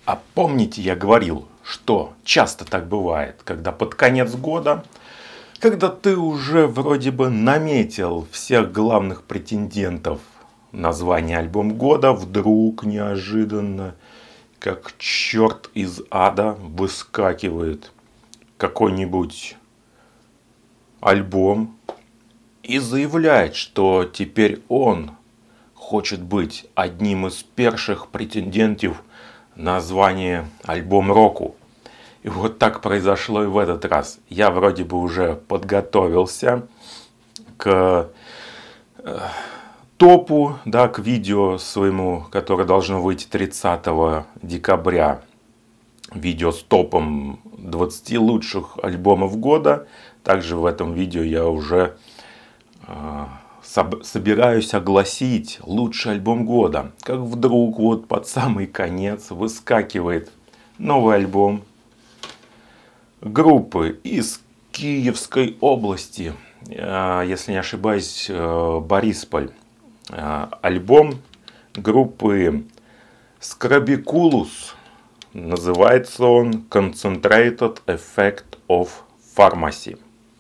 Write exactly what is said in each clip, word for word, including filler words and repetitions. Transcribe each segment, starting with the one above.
А помните, я говорил, что часто так бывает, когда под конец года, когда ты уже вроде бы наметил всех главных претендентов на звание альбом года, вдруг неожиданно, как черт из ада, выскакивает какой-нибудь альбом и заявляет, что теперь он хочет быть одним из первых претендентов на звание альбом року. И вот так произошло и в этот раз. Я вроде бы уже подготовился к э, топу, да, к видео своему, которое должно выйти тридцатого декабря. Видео с топом двадцати лучших альбомов года. Также в этом видео я уже э, собираюсь огласить лучший альбом года. Как вдруг вот под самый конец выскакивает новый альбом группы из Киевской области, если не ошибаюсь, Борисполь. Альбом группы Skrabykulus. Называется он Concentrated Effect of Pharmacy.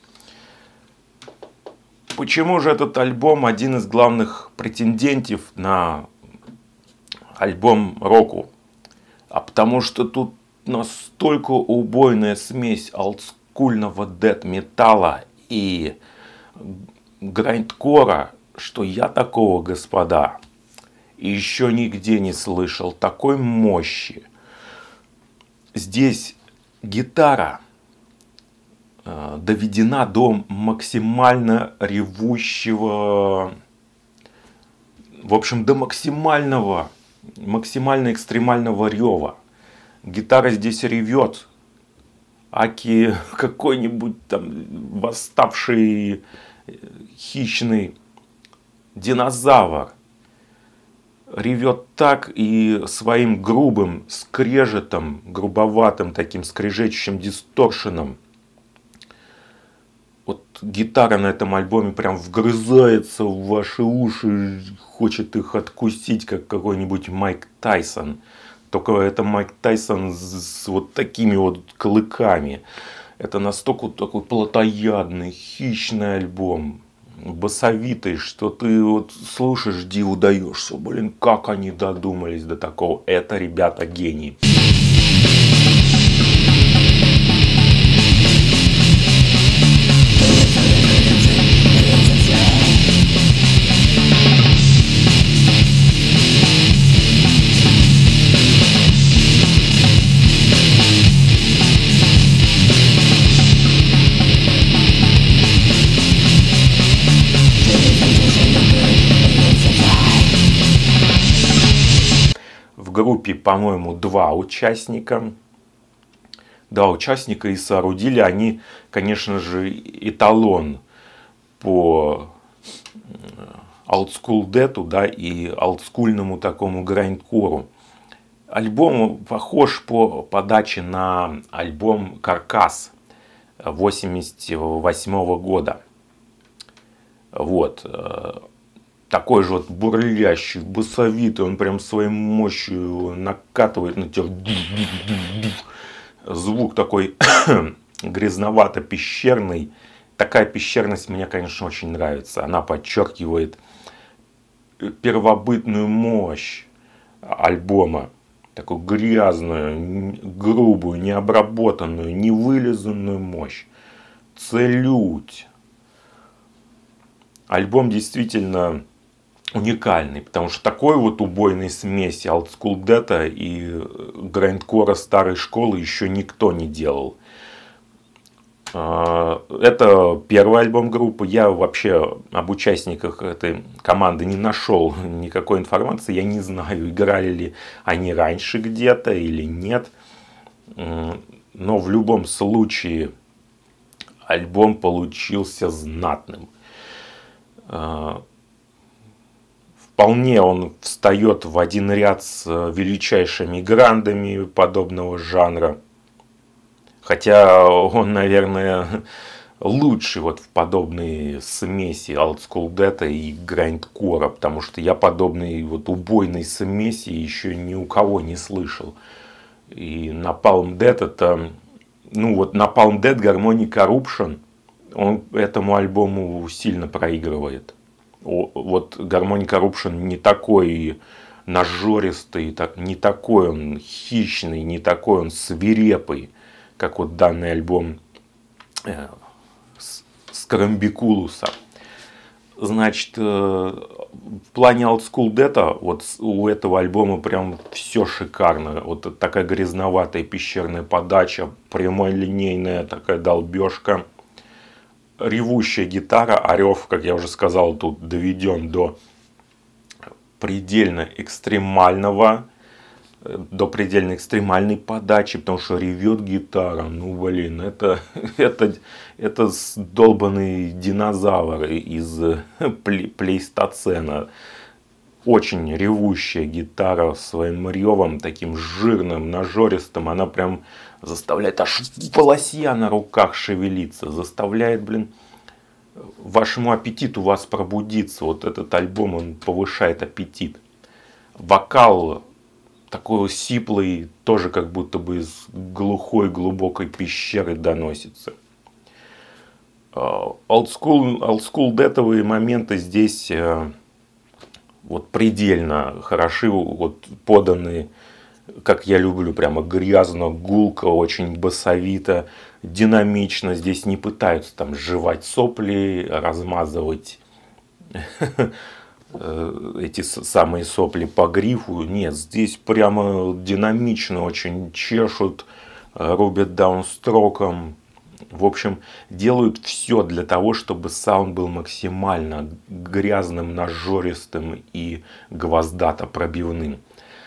Почему же этот альбом один из главных претендентов на альбом року? А потому что тут настолько убойная смесь олдскульного дэт-металла и грайндкора, что я такого, господа, еще нигде не слышал такой мощи. Здесь гитара доведена до максимально ревущего, в общем, до максимального, максимально экстремального рева. Гитара здесь ревет, аки какой-нибудь там восставший хищный динозавр. Ревет так и своим грубым скрежетом, грубоватым таким скрежещущим дисторшеном. Вот гитара на этом альбоме прям вгрызается в ваши уши, хочет их откусить, как какой-нибудь Майк Тайсон. Только это Майк Тайсон с вот такими вот клыками. Это настолько такой плотоядный, хищный альбом. Басовитый, что ты вот слушаешь, диву даешься. Блин, как они додумались до такого. Это, ребята, гении. В группе, по-моему, два участника. Два участника, и соорудили они, конечно же, эталон по олдскул дэту, да, и олдскульному такому грайндкору. Альбом похож по подаче на альбом Каркас восемьдесят восьмого года. Вот. Такой же вот бурлящий, басовитый, он прям своей мощью накатывает на тебя. Звук такой грязновато-пещерный. Такая пещерность мне, конечно, очень нравится. Она подчеркивает первобытную мощь альбома. Такую грязную, грубую, необработанную, невылизанную мощь. Целють. Альбом действительно уникальный, потому что такой вот убойной смеси олдскул дэта и грайндкора старой школы еще никто не делал. Это первый альбом группы. Я вообще об участниках этой команды не нашел никакой информации. Я не знаю, играли ли они раньше где-то или нет. Но в любом случае альбом получился знатным. Вполне он встает в один ряд с величайшими грандами подобного жанра. Хотя он, наверное, лучший вот в подобной смеси олдскул дэта и грайндкора, потому что я подобной вот убойной смеси еще ни у кого не слышал. И Napalm Death это, ну вот Napalm Death, Harmonic Corruption, он этому альбому сильно проигрывает. Вот Harmonic Corruption не такой нажористый, так, не такой он хищный, не такой он свирепый, как вот данный альбом э, Скрамбикулуса. Значит, э, в плане Old School Death вот у этого альбома прям все шикарно. Вот такая грязноватая пещерная подача, прямолинейная такая долбежка, ревущая гитара, а рев, как я уже сказал, тут доведен до предельно экстремального, до предельно экстремальной подачи, потому что ревет гитара, ну блин, это, это, это долбанный динозавр из плейстоцена. Очень ревущая гитара своим ревом, таким жирным, нажористым, она прям заставляет аж волосья на руках шевелиться, заставляет, блин, вашему аппетиту вас пробудиться. Вот этот альбом, он повышает аппетит. Вокал такой сиплый, тоже как будто бы из глухой, глубокой пещеры доносится. Old School, Old School Death'овые моменты здесь вот предельно хороши, вот поданы, как я люблю, прямо грязно, гулко, очень басовито, динамично. Здесь не пытаются там жевать сопли, размазывать эти самые сопли по грифу. Нет, здесь прямо динамично очень чешут, рубят даунстроком. В общем, делают все для того, чтобы саунд был максимально грязным, нажористым и гвоздато пробивным.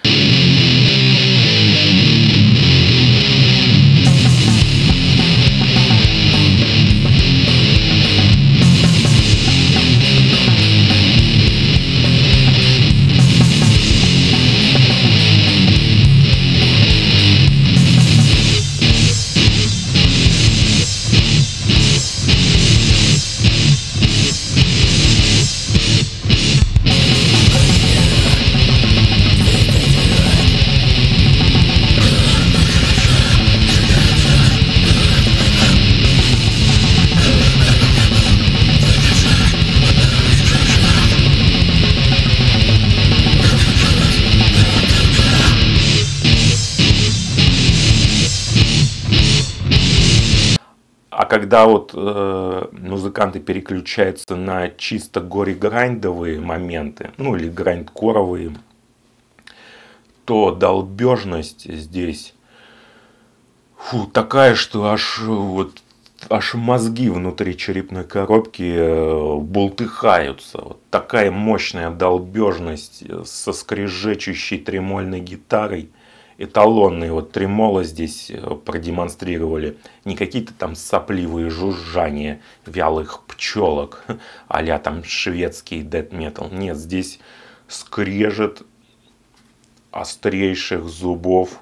А когда вот э, музыканты переключаются на чисто горе-грайндовые моменты, ну или грайндкоровые, то долбежность здесь фу, такая, что аж, вот, аж мозги внутри черепной коробки э, бултыхаются. Вот такая мощная долбежность со скрежещущей тремольной гитарой. Эталонные вот тремоло здесь продемонстрировали. Не какие-то там сопливые жужжания вялых пчелок, а-ля там шведский дэт метал. Нет, здесь скрежет острейших зубов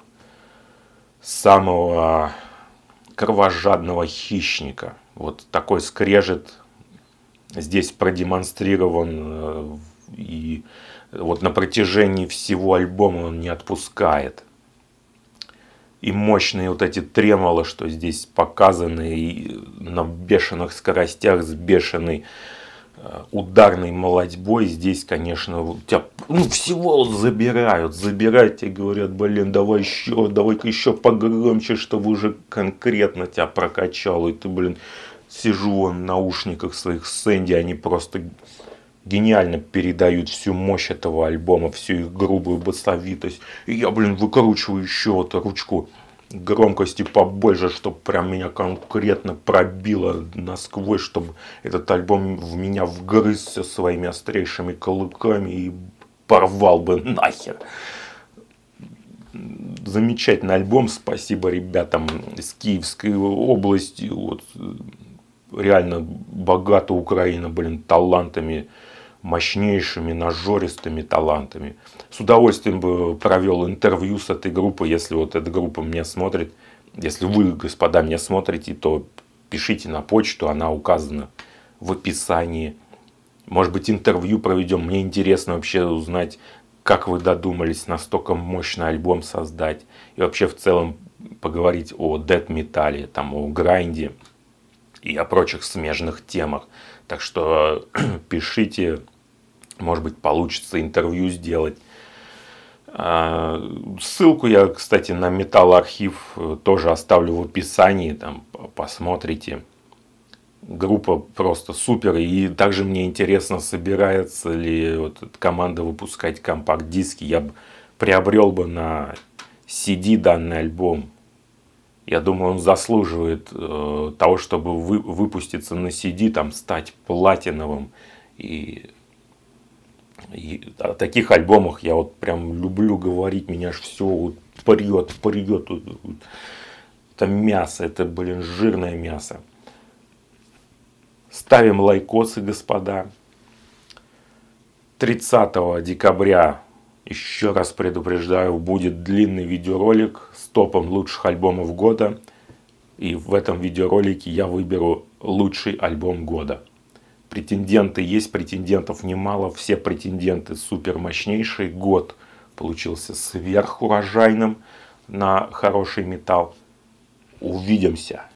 самого кровожадного хищника. Вот такой скрежет здесь продемонстрирован. И вот на протяжении всего альбома он не отпускает. И мощные вот эти тремоло, что здесь показаны и на бешеных скоростях с бешеной ударной молодьбой. Здесь, конечно, у тебя ну, всего забирают, забирают и говорят, блин, давай еще, давай-ка еще погромче, чтобы уже конкретно тебя прокачал. И ты, блин, сижу вон в наушниках своих Сэнди, они просто гениально передают всю мощь этого альбома, всю их грубую басовитость. И я, блин, выкручиваю еще вот ручку громкости побольше, чтобы прям меня конкретно пробило насквозь, чтобы этот альбом в меня вгрызся своими острейшими клыками и порвал бы нахер. Замечательный альбом, спасибо ребятам из Киевской области. Вот, реально богата Украина, блин, талантами, мощнейшими, нажористыми талантами. С удовольствием бы провел интервью с этой группой, если вот эта группа меня смотрит. Если вы, господа, меня смотрите, то пишите на почту, она указана в описании. Может быть, интервью проведем. Мне интересно вообще узнать, как вы додумались настолько мощный альбом создать. И вообще в целом поговорить о дэт-металле, там, о грайнде и о прочих смежных темах. Так что пишите, может быть, получится интервью сделать. Ссылку я, кстати, на Металл Архив тоже оставлю в описании, там посмотрите. Группа просто супер. И также мне интересно, собирается ли вот команда выпускать компакт-диски. Я бы приобрел бы на си ди данный альбом. Я думаю, он заслуживает э, того, чтобы вы, выпуститься на си ди, там, стать платиновым. И, и о таких альбомах я вот прям люблю говорить. Меня аж все вот прет, прет. Это мясо, это, блин, жирное мясо. Ставим лайкосы, господа. тридцатого декабря, еще раз предупреждаю, будет длинный видеоролик с топом лучших альбомов года. И в этом видеоролике я выберу лучший альбом года. Претенденты есть, претендентов немало. Все претенденты супер мощнейшие. Год получился сверхурожайным на хороший металл. Увидимся.